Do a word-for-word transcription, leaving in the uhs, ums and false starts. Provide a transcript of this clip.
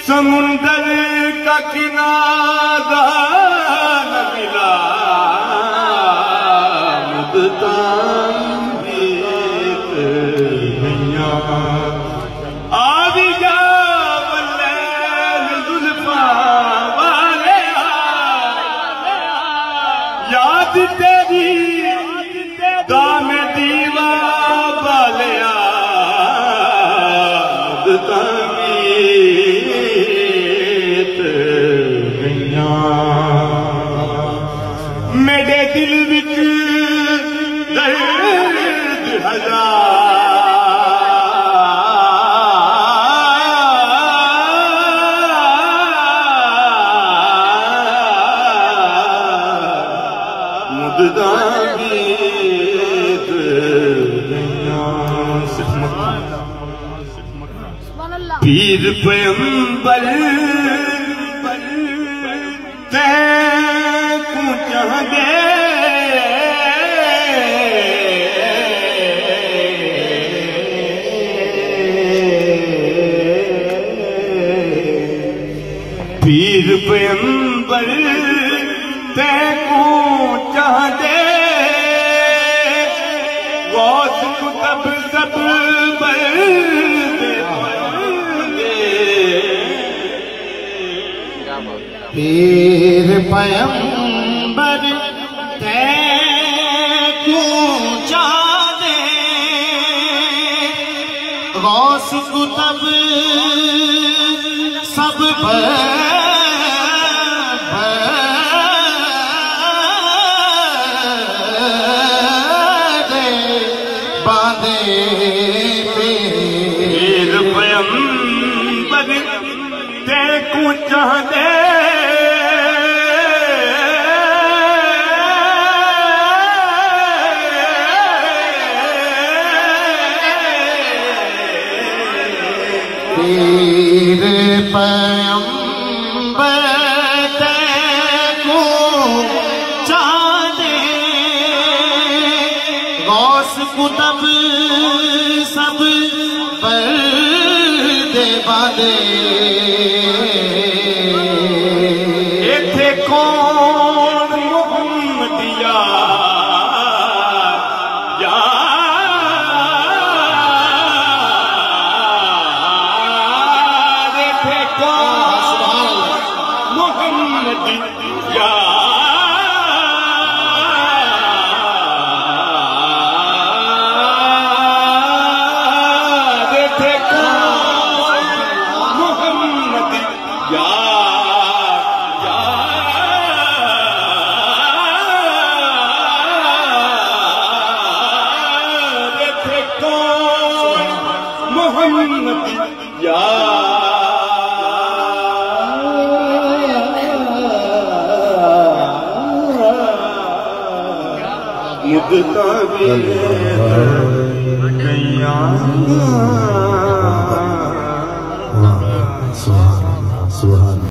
समुंदर का किनारा न मिला मुद्दा एक नैया आज जा बल्लैल जुल्फा वाले याद तेरी दाम दीवा वालिया मुद्दा मेरे दिल विच दर्द हजार मुद्दा गीत पीर पैगंबर तैकू चाहदे पीर पैगंबर तैकू चाहदे गौस कुतब सब पीर पैगंबर तैकू चाहदे गौस कुतब सब बांधे पीर पैगंबर तैकू चाहदे पीर पैगंबर तैकू चाहदे गौस कुतब सब पर्दे बांधे इथे कौन मुहम्मदिया मुद्दा भी गैया